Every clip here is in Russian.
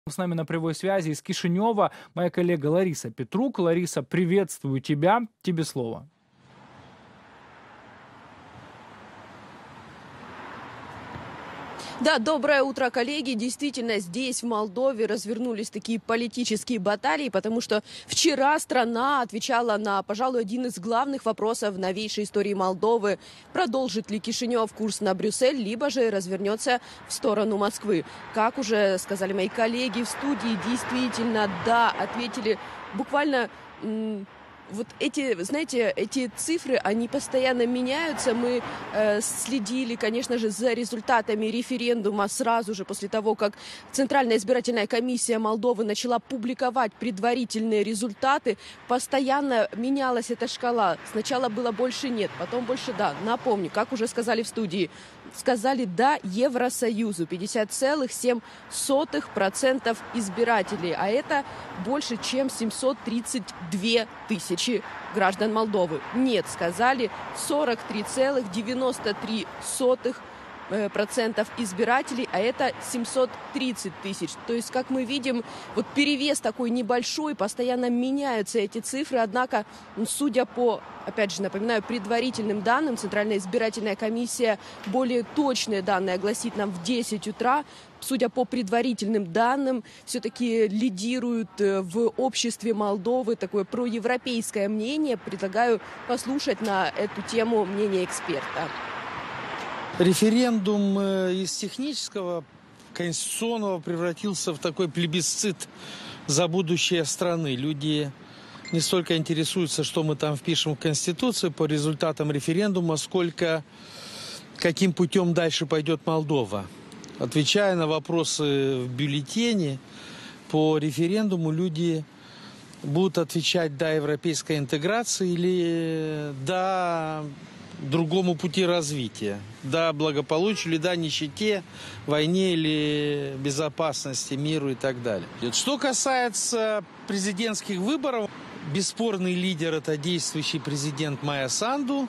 С нами на прямой связи из Кишинева моя коллега Лариса Петрук. Лариса, приветствую тебя. Тебе слово. Да, доброе утро, коллеги. Действительно, здесь, в Молдове, развернулись такие политические баталии, потому что вчера страна отвечала на, пожалуй, один из главных вопросов в новейшей истории Молдовы. Продолжит ли Кишинев курс на Брюссель, либо же развернется в сторону Москвы. Как уже сказали мои коллеги в студии, действительно, да, ответили буквально... Вот эти, знаете, эти цифры, они постоянно меняются. Мы следили, конечно же, за результатами референдума сразу же после того, как Центральная избирательная комиссия Молдовы начала публиковать предварительные результаты. Постоянно менялась эта шкала. Сначала было больше нет, потом больше да. Напомню, как уже сказали в студии, сказали да Евросоюзу 50,7% избирателей, а это больше, чем 732 тысячи граждан Молдовы. Нет, сказали 43,93% избирателей, а это 730 тысяч. То есть, как мы видим, вот перевес такой небольшой, постоянно меняются эти цифры, однако, судя по, опять же, напоминаю, предварительным данным, Центральная избирательная комиссия более точные данные огласит нам в 10 утра. Судя по предварительным данным, все-таки лидирует в обществе Молдовы такое проевропейское мнение. Предлагаю послушать на эту тему мнение эксперта. Референдум из технического, конституционного превратился в такой плебисцит за будущее страны. Люди не столько интересуются, что мы там впишем в Конституцию по результатам референдума, сколько каким путем дальше пойдет Молдова. Отвечая на вопросы в бюллетене по референдуму, люди будут отвечать «да» европейской интеграции или «да» другому пути развития. Да благополучию или да нищете, войне или безопасности, миру и так далее. Что касается президентских выборов, бесспорный лидер – это действующий президент Майя Санду.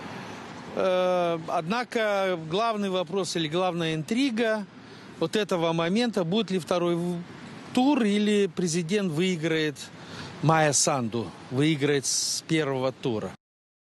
Однако главный вопрос или главная интрига вот этого момента, будет ли второй тур или президент выиграет, Майя Санду выиграет с первого тура.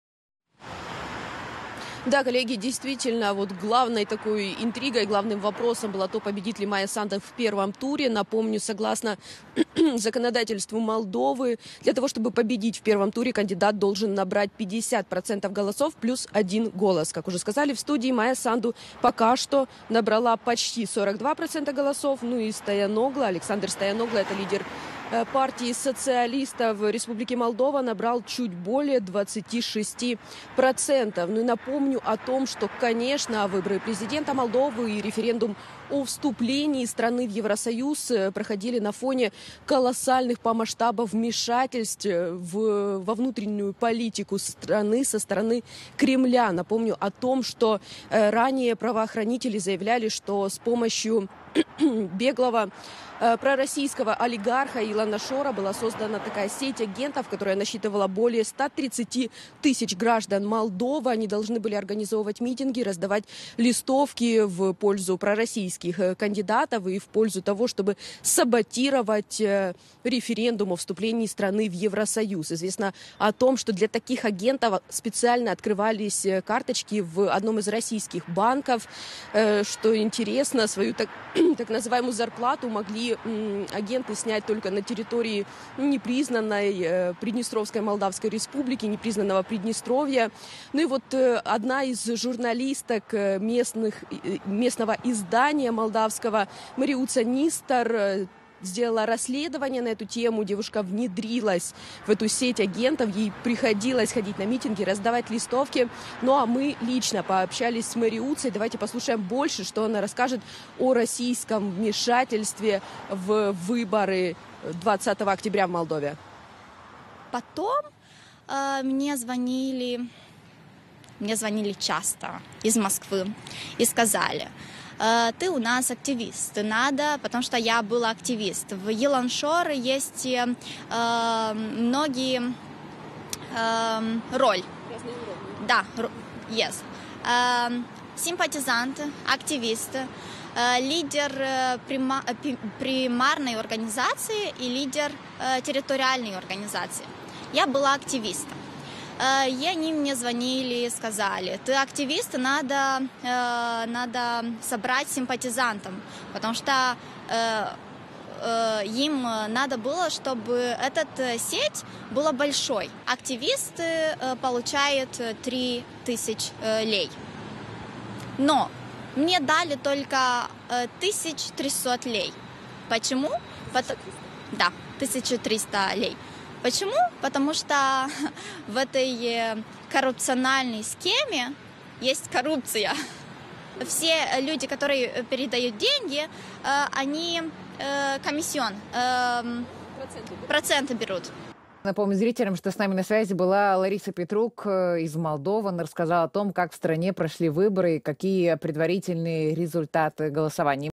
Да, коллеги, действительно, вот главной такой интригой, главным вопросом было то, победит ли Майя Санду в первом туре. Напомню, согласно законодательству Молдовы, для того, чтобы победить в первом туре, кандидат должен набрать 50% голосов плюс 1 голос. Как уже сказали в студии, Майя Санду пока что набрала почти 42% голосов. Ну и Стояногла, Александр Стояногла, это лидер партии социалистов Республики Молдова, набрал чуть более 26%. Ну и напомню о том, что, конечно, выборы президента Молдовы и референдум о вступлении страны в Евросоюз проходили на фоне колоссальных по масштабу вмешательств во внутреннюю политику страны со стороны Кремля. Напомню о том, что ранее правоохранители заявляли, что с помощью беглого пророссийского олигарха Илана Шора была создана такая сеть агентов, которая насчитывала более 130 тысяч граждан Молдовы. Они должны были организовывать митинги, раздавать листовки в пользу пророссийских кандидатов и в пользу того, чтобы саботировать референдум о вступлении страны в Евросоюз. Известно о том, что для таких агентов специально открывались карточки в одном из российских банков. Что интересно, свою так называемую зарплату могли агенты снять только на территории непризнанной Приднестровской Молдавской Республики, непризнанного Приднестровья. Ну и вот одна из журналисток местного издания молдавского, Мариуца Нистар, сделала расследование на эту тему. Девушка внедрилась в эту сеть агентов. Ей приходилось ходить на митинги, раздавать листовки. Ну а мы лично пообщались с Мариуцей. Давайте послушаем больше, что она расскажет о российском вмешательстве в выборы 20 октября в Молдове. Потом мне звонили часто из Москвы и сказали: ты у нас активист, надо, потому что я была активист. В Илан Шор есть многие роль. Да, есть. Симпатизанты, активисты. лидер примарной организации и лидер территориальной организации. Я была активистом. И они мне звонили и сказали: ты активист, надо собрать симпатизантов, потому что им надо было, чтобы эта сеть была большой. Активисты получают 3000 лей. Но мне дали только 1300 лей. Почему? Да, 1300 лей. Почему? Потому что в этой коррупционной схеме есть коррупция. Все люди, которые передают деньги, они комиссион, проценты берут. Напомню зрителям, что с нами на связи была Лариса Петрук из Молдовы. Она рассказала о том, как в стране прошли выборы и какие предварительные результаты голосования.